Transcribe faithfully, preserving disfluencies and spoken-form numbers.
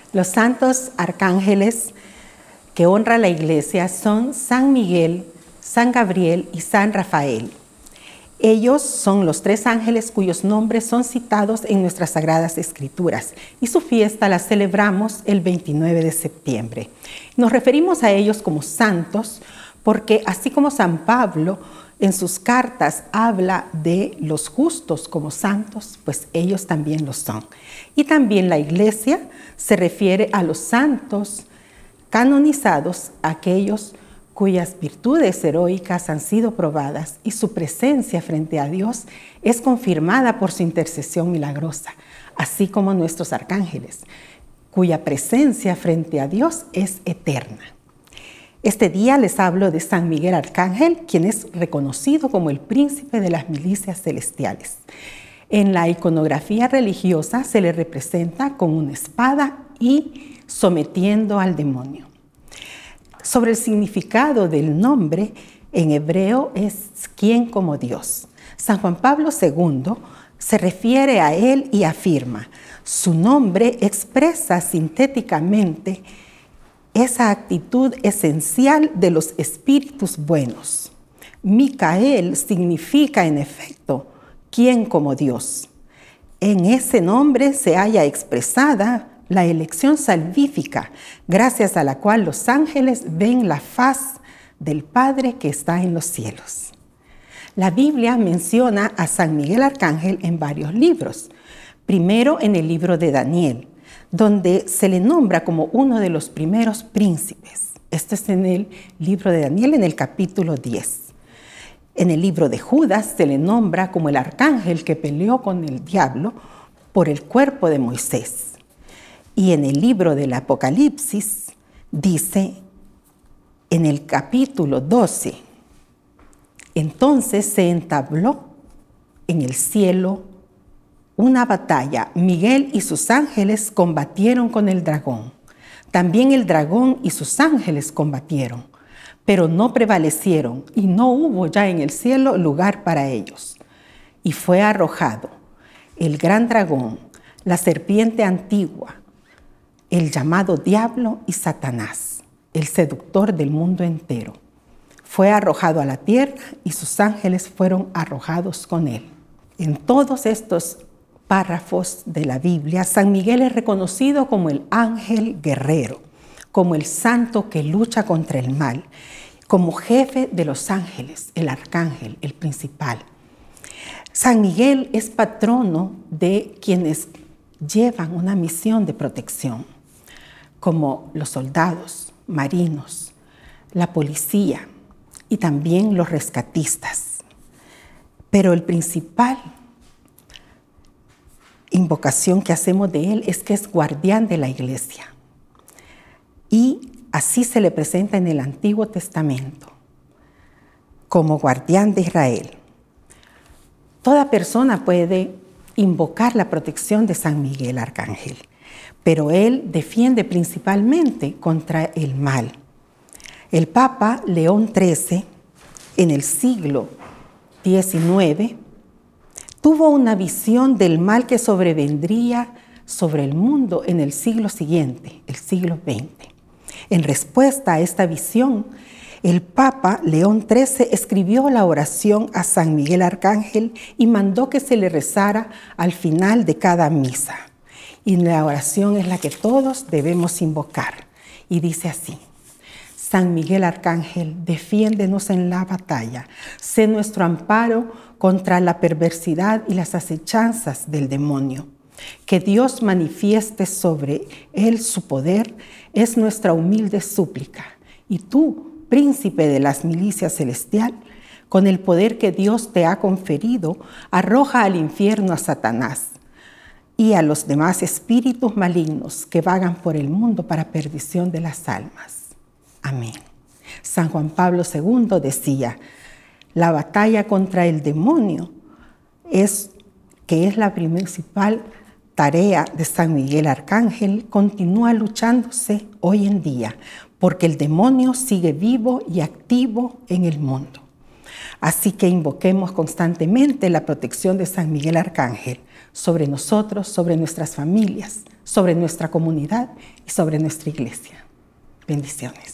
Los santos arcángeles que honra la Iglesia son San Miguel, San Gabriel y San Rafael. Ellos son los tres ángeles cuyos nombres son citados en nuestras Sagradas Escrituras y su fiesta la celebramos el veintinueve de septiembre. Nos referimos a ellos como santos porque así como San Pablo en sus cartas habla de los justos como santos, pues ellos también lo son. Y también la Iglesia se refiere a los santos canonizados, aquellos cuyas virtudes heroicas han sido probadas y su presencia frente a Dios es confirmada por su intercesión milagrosa, así como nuestros arcángeles, cuya presencia frente a Dios es eterna. Este día les hablo de San Miguel Arcángel, quien es reconocido como el príncipe de las milicias celestiales. En la iconografía religiosa se le representa con una espada y sometiendo al demonio. Sobre el significado del nombre, en hebreo es quien como Dios. San Juan Pablo segundo se refiere a él y afirma: su nombre expresa sintéticamente esa actitud esencial de los espíritus buenos. Micael significa, en efecto, quien como Dios. En ese nombre se halla expresada la elección salvífica, gracias a la cual los ángeles ven la faz del Padre que está en los cielos. La Biblia menciona a San Miguel Arcángel en varios libros. Primero en el libro de Daniel, donde se le nombra como uno de los primeros príncipes. Este es en el libro de Daniel, en el capítulo diez. En el libro de Judas se le nombra como el arcángel que peleó con el diablo por el cuerpo de Moisés. Y en el libro del Apocalipsis dice, en el capítulo doce, entonces se entabló en el cielo una batalla. Miguel y sus ángeles combatieron con el dragón. También el dragón y sus ángeles combatieron, pero no prevalecieron y no hubo ya en el cielo lugar para ellos. Y fue arrojado el gran dragón, la serpiente antigua, el llamado Diablo y Satanás, el seductor del mundo entero. Fue arrojado a la tierra y sus ángeles fueron arrojados con él. En todos estos párrafos de la Biblia, San Miguel es reconocido como el ángel guerrero, como el santo que lucha contra el mal, como jefe de los ángeles, el arcángel, el principal. San Miguel es patrono de quienes llevan una misión de protección, como los soldados, marinos, la policía y también los rescatistas. Pero el principal invocación que hacemos de él es que es guardián de la Iglesia. Y así se le presenta en el Antiguo Testamento, como guardián de Israel. Toda persona puede invocar la protección de San Miguel Arcángel, pero él defiende principalmente contra el mal. El Papa León trece, en el siglo diecinueve, tuvo una visión del mal que sobrevendría sobre el mundo en el siglo siguiente, el siglo veinte. En respuesta a esta visión, el Papa León trece escribió la oración a San Miguel Arcángel y mandó que se le rezara al final de cada misa. Y la oración es la que todos debemos invocar. Y dice así: San Miguel Arcángel, defiéndenos en la batalla. Sé nuestro amparo contra la perversidad y las acechanzas del demonio. Que Dios manifieste sobre él su poder es nuestra humilde súplica. Y tú, príncipe de las milicias celestial, con el poder que Dios te ha conferido, arroja al infierno a Satanás y a los demás espíritus malignos que vagan por el mundo para perdición de las almas. Amén. San Juan Pablo segundo decía: la batalla contra el demonio es que es la principal tarea de San Miguel Arcángel, continúa luchándose hoy en día, porque el demonio sigue vivo y activo en el mundo. Así que invoquemos constantemente la protección de San Miguel Arcángel sobre nosotros, sobre nuestras familias, sobre nuestra comunidad y sobre nuestra iglesia. Bendiciones.